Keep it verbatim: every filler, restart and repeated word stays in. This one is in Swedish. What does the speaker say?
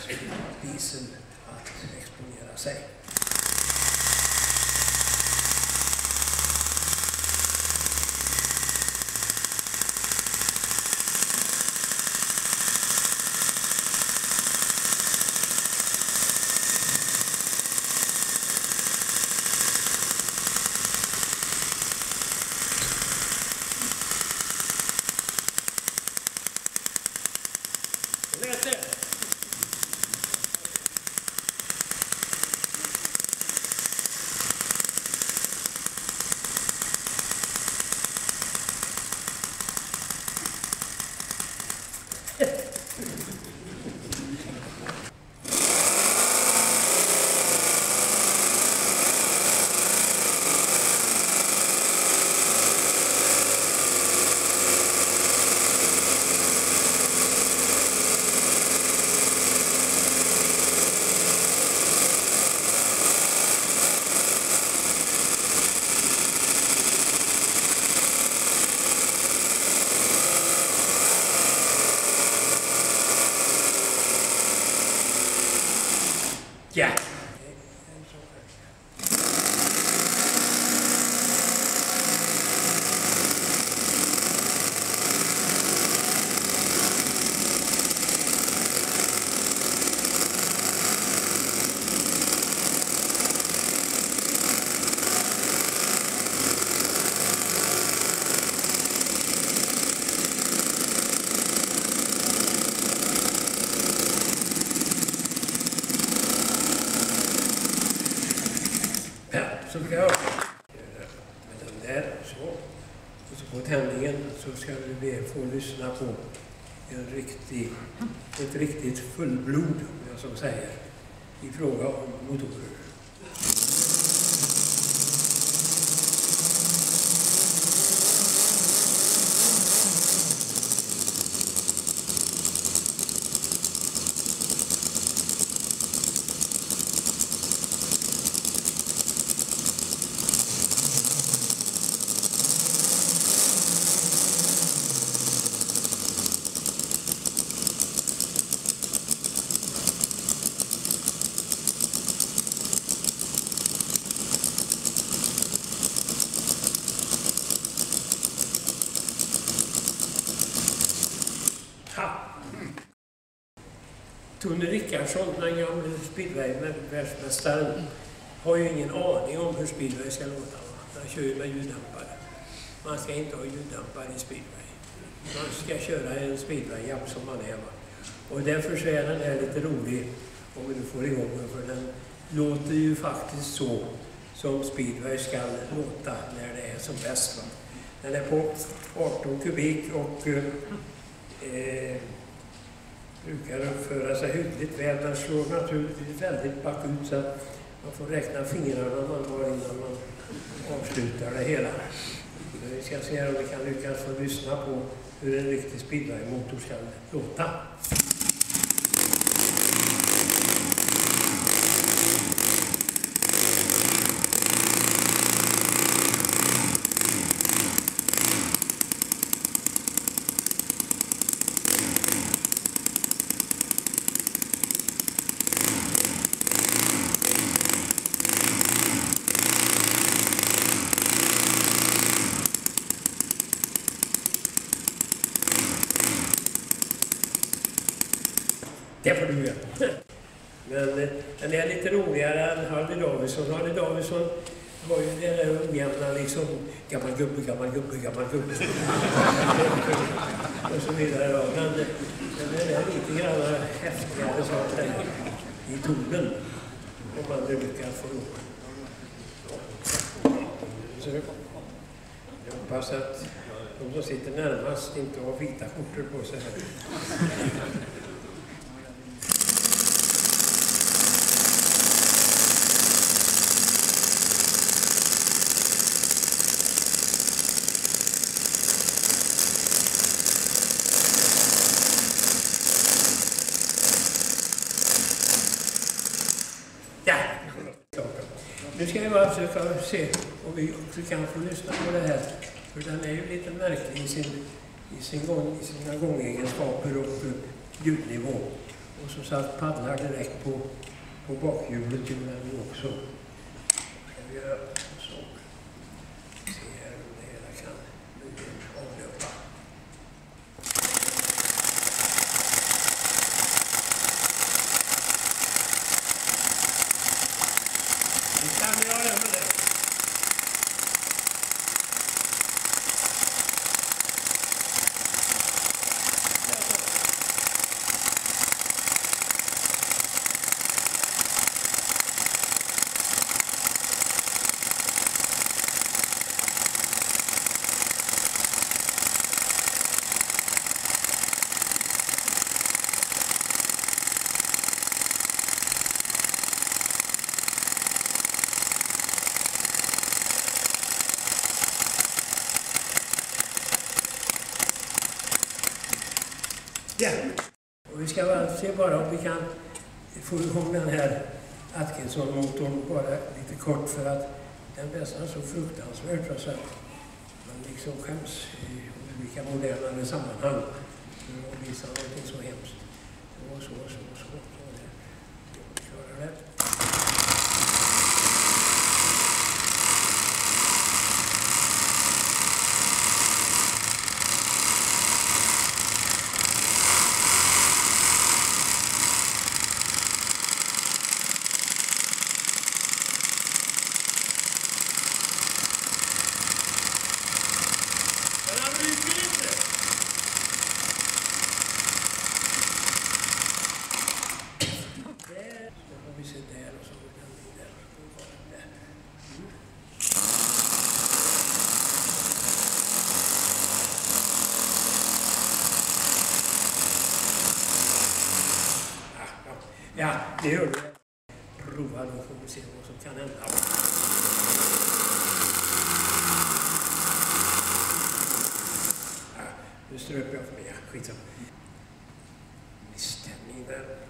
diesel att exponera sig. Ja. Så ska jag med den där så. Och så på tändningen så ska vi be få lyssna på en riktig, ett riktigt fullblod, om jag så säger, i fråga om motorer. Tony Rickardsson, den gamla speedway-världsmästaren, har ju ingen aning om hur speedway ska låta. Han kör ju med ljuddämpare. Man ska inte ha ljuddämpare i speedway. Man ska köra en speedway-japp som man är. Och därför så är den här lite rolig, om vi nu får igång den, för den låter ju faktiskt så som speedway ska låta när det är som bäst. Den är på arton kubik och eh, brukar uppföra sig hyggligt väl. Den slår naturligtvis väldigt bakut så att man får räkna fingrarna man har innan man avslutar det hela. Vi ska se om vi kan lyckas få lyssna på hur en riktig speedway-motor ska låta. Det får du göra. Men eh, den är lite roligare än Harley Davidson. Harley Davidson var ju den där ojämna liksom gammal gubbe, gammal gubbe, gammal gubbe. Och så vidare. Då. Men den är lite grann häftigare så att säga i tonen. Om man brukar få ihop. Så jag hoppas att de som sitter närmast inte har vita skjortor på sig. Nu ska vi bara försöka se om vi också kan få lyssna på det här. För den är ju lite märklig i, sin, i, sin gång, i sina gångegenskaper och ljudnivå. Och så satt paddlar direkt på, på bakhjulet gjorde den också. Ska vi göra så. Se här om det hela kan avlöpa. Vi kan göra det med det. Ja, och vi ska bara se bara om vi kan få igång den här Atkinson-motorn bara lite kort för att den vässar så fruktansvärt så att man liksom skäms i olika modernare sammanhang för att visa någonting så hemskt. Så, så, så, så, så. Vi klarar det. Vi ser där och så den där och där. Mm. Ja, det gör vi. Prova då får vi se vad som kan hända. Ja, nu ströp jag för mig. Ja, skitsamma. Misstämning där.